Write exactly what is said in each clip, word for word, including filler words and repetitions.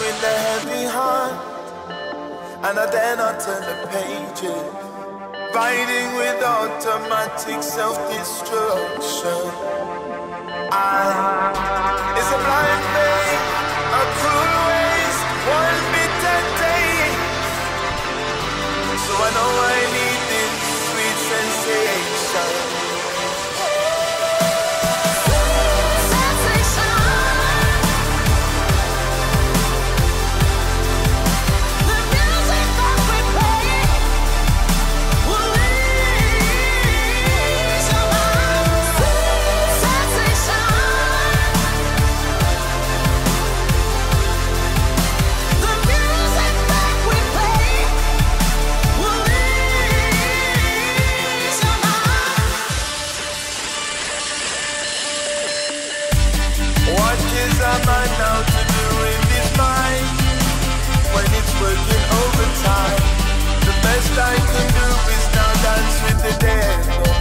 with a heavy heart, and I dare not turn the pages. Riding with automatic self-destruction. I, it's a blind faith, a cruel waste, one bitter day. So I know I need this sweet sensation. Now to do in this mind when it's working overtime. The best I can do is now dance with the dead.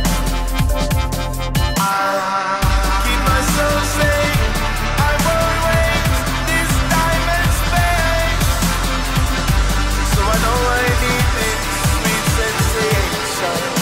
I keep myself safe. I won't waste this time and space. So I know I need this sweet sensation.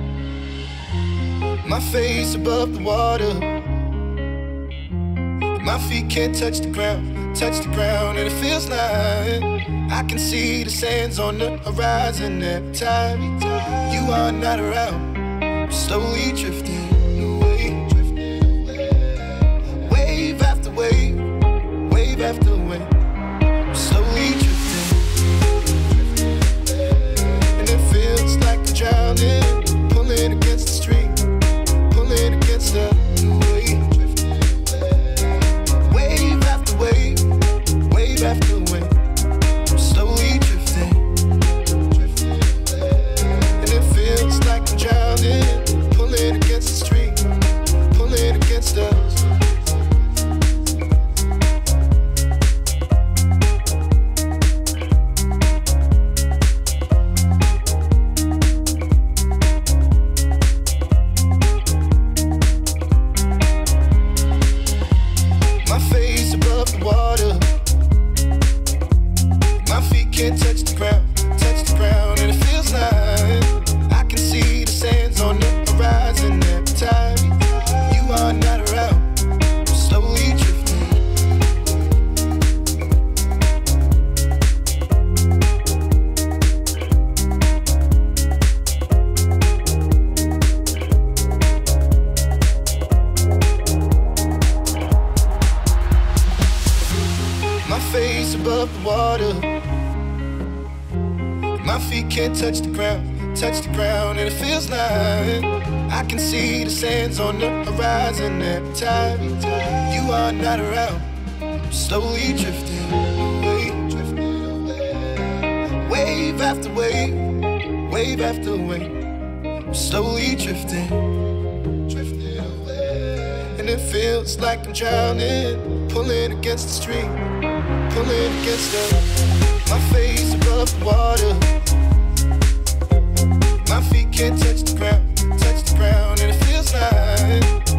My face above the water, My feet can't touch the ground, touch the ground, and it feels like I can see the sands on the horizon every time you are not around. I'm slowly drifting away, wave after wave, wave after wave. I'm slowly drifting, and it feels like I'm drowning, pulling against the stream, pulling against the wave. Wave after wave, wave after wave. I'm slowly drifting, and it feels like I'm drowning, pulling against the stream, pulling against us. My face above the water, my feet can't touch the ground, touch the ground, and it feels like I can see the sands on the horizon every time you are not around. I'm slowly drifting, my face above the water, my feet can't touch the ground, touch the ground, and it feels like I can see the sands on the horizon every time you are not around. I'm slowly drifting away, wave after wave, wave after wave. I'm slowly drifting, and it feels like I'm drowning, pulling against the stream, pulling against the. My face above the water, my feet can't touch the ground, touch the ground, and it feels like